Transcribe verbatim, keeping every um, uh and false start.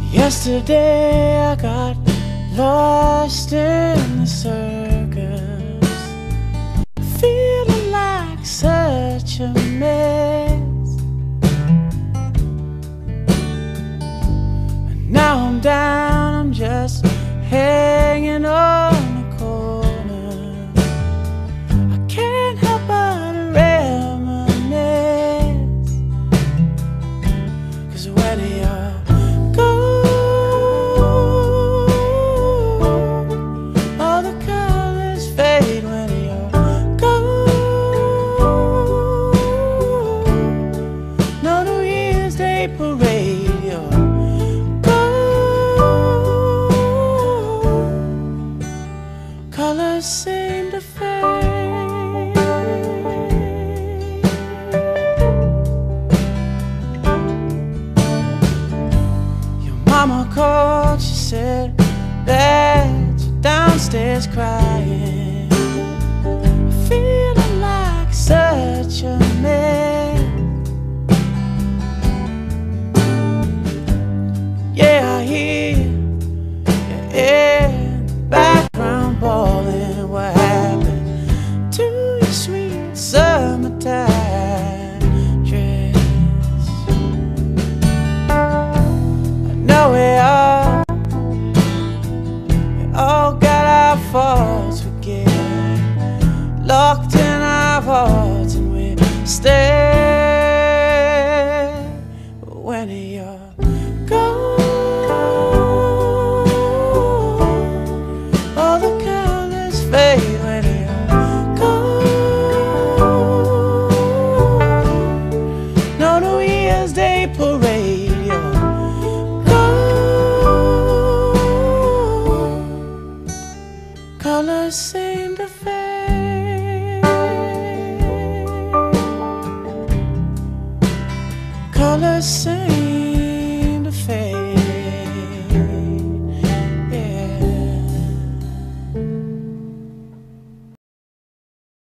Yesterday I got lost in the circus, feeling like such a mess. And now I'm down, I'm just hanging on the corner. I can't help but reminisce, 'cause when you're parade, you're gone. Colors seem to fade. Your mama called, she said that you're downstairs crying, feeling like such a mess. Yeah, I hear you in the background bawling. What happened to your sweet summertime dress? I know we all, we all got our faults. We get locked in our hearts and we stay. But when you're gone, fade when you're gone. No New Year's Day parade, you're gone. Colors seem to fade. Colors seem